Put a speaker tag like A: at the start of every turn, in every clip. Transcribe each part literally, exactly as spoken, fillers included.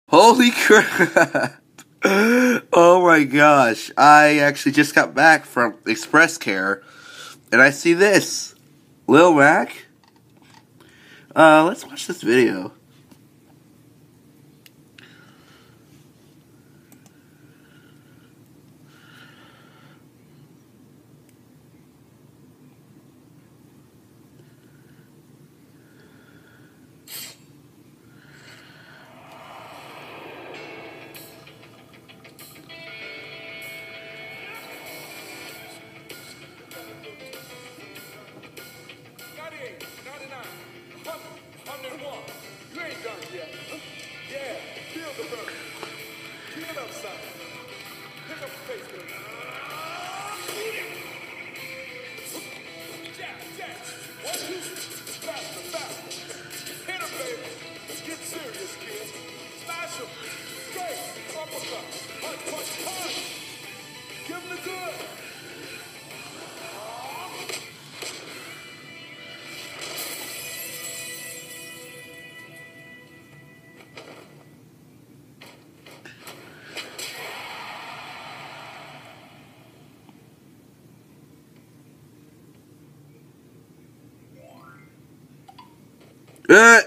A: Holy crap! Oh my gosh. I actually just got back from Express Care, and I see this. Lil Mac? Uh, let's watch this video.
B: You ain't done yet. Yeah, feel the burn. Feel it upside. Pick up the pace, baby. Jab, jab. One, two. Faster, faster. Hit him, baby. Let's get serious, kid. Smash him. Straight. Uppercut. Punch, punch, punch. Give him the good.
A: Uh.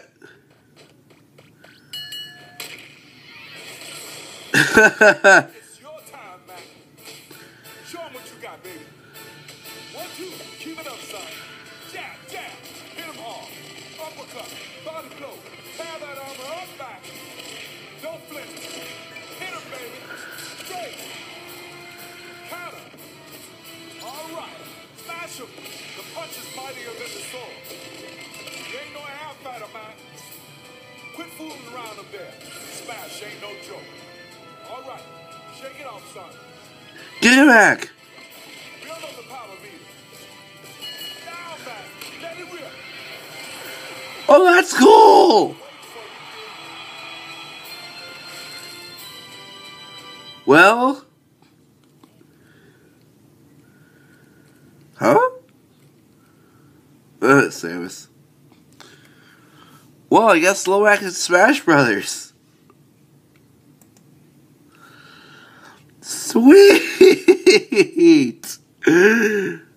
B: It's your time, Mac. Show him what you got, baby. One, two, keep it up, son. Jab, jab, hit him hard. Uppercut, body blow. Tear that armor up back. Don't flinch. Hit him, baby. Straight. Counter. All right. Smash him. The punch is mightier than the sword. You ain't no half fighter, man. Quit fooling around up there. Smash ain't no joke. All right, shake it off, son.
A: Get it back.
B: Build up the power meter. Down back. Let it rip.
A: Oh, that's cool. Well, huh? Uh, Samus. Well, I guess Lil Mac and Smash Brothers. Sweet!